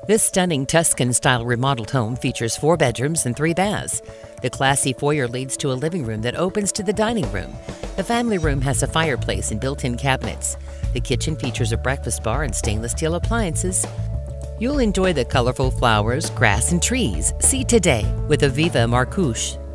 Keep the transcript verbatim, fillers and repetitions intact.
This stunning Tuscan-style remodeled home features four bedrooms and three baths. The classy foyer leads to a living room that opens to the dining room. The family room has a fireplace and built-in cabinets. The kitchen features a breakfast bar and stainless steel appliances. You'll enjoy the colorful flowers, grass, and trees. See today with AVIVA MARKUSH.